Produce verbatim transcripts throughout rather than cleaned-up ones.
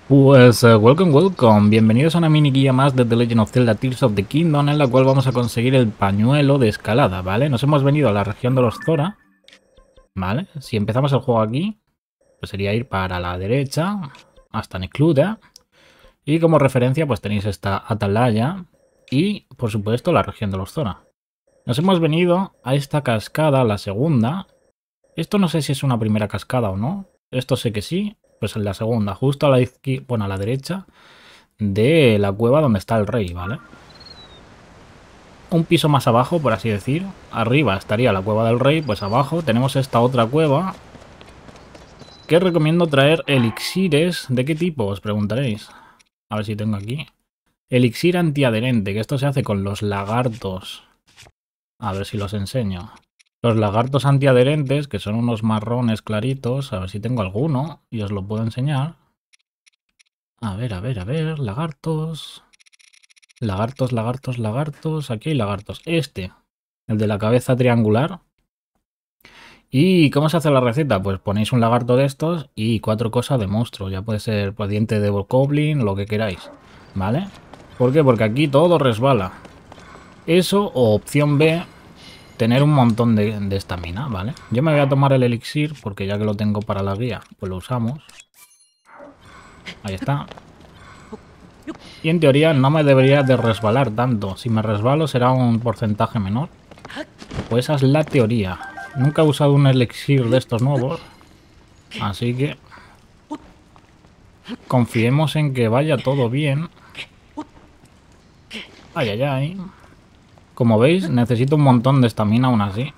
Pues eh, welcome, welcome. Bienvenidos a una mini guía más de The Legend of Zelda Tears of the Kingdom, en la cual vamos a conseguir el pañuelo de escalada, ¿vale? Nos hemos venido a la región de los Zora, ¿vale? Si empezamos el juego aquí, pues sería ir para la derecha hasta Necluda. Y como referencia, pues tenéis esta atalaya y, por supuesto, la región de los Zora. Nos hemos venido a esta cascada, la segunda. Esto no sé si es una primera cascada o no. Esto sé que sí. Pues en la segunda, justo a la izquierda, bueno, a la derecha de la cueva donde está el rey, ¿vale? Un piso más abajo, por así decir. Arriba estaría la cueva del rey, pues abajo tenemos esta otra cueva que recomiendo traer elixires. ¿De qué tipo? Os preguntaréis. A ver si tengo aquí. Elixir antiadherente, que esto se hace con los lagartos. A ver si los enseño. Los lagartos antiadherentes, que son unos marrones claritos. A ver si tengo alguno y os lo puedo enseñar. A ver, a ver, a ver. Lagartos. Lagartos, lagartos, lagartos. Aquí hay lagartos. Este, el de la cabeza triangular. ¿Y cómo se hace la receta? Pues ponéis un lagarto de estos y cuatro cosas de monstruo. Ya puede ser pues, diente de goblin, lo que queráis. ¿Vale? ¿Por qué? Porque aquí todo resbala. Eso o opción B, tener un montón de estamina, ¿vale? Yo me voy a tomar el elixir porque ya que lo tengo para la guía, pues lo usamos. Ahí está. Y en teoría no me debería de resbalar tanto. Si me resbalo será un porcentaje menor. Pues esa es la teoría. Nunca he usado un elixir de estos nuevos. Así que confiemos en que vaya todo bien. Ay, ay, ay. Como veis, necesito un montón de estamina aún así.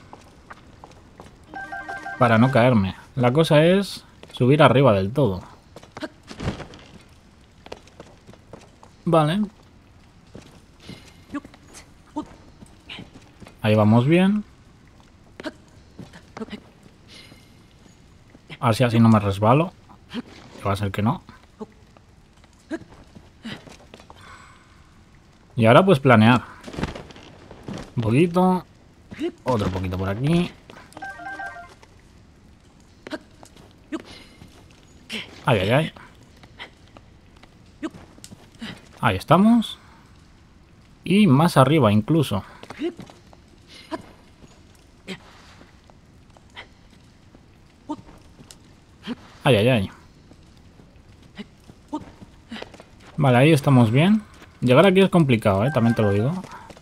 Para no caerme. La cosa es subir arriba del todo. Vale. Ahí vamos bien. A ver si así no me resbalo. Que va a ser que no. Y ahora pues planear. Un poquito. Otro poquito por aquí. Ay, ay, ay. Ahí estamos. Y más arriba incluso. Ay, ay, ay. Vale, ahí estamos bien. Llegar aquí es complicado, ¿eh? También te lo digo.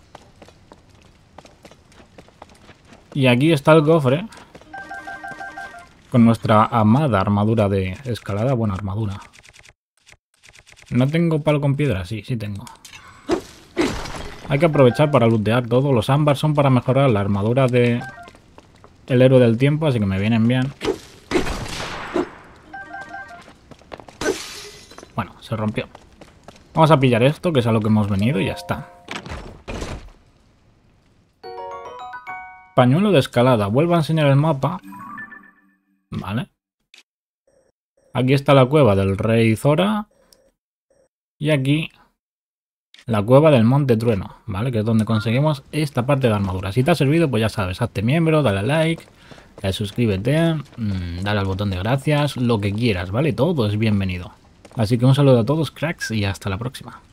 Y aquí está el cofre. Con nuestra amada armadura de escalada. Buena armadura. ¿No tengo palo con piedra? Sí, sí tengo. Hay que aprovechar para lootear todo. Los ámbar son para mejorar la armadura de el héroe del tiempo, así que me vienen bien. Bueno, se rompió. Vamos a pillar esto, que es a lo que hemos venido, y ya está. Pañuelo de escalada. Vuelvo a enseñar el mapa. Vale. Aquí está la cueva del rey Zora. Y aquí la cueva del Monte Trueno, ¿vale? Que es donde conseguimos esta parte de armadura. Si te ha servido, pues ya sabes, hazte miembro, dale a like, dale suscríbete, dale al botón de gracias, lo que quieras, ¿vale? Todo es bienvenido. Así que un saludo a todos, cracks, y hasta la próxima.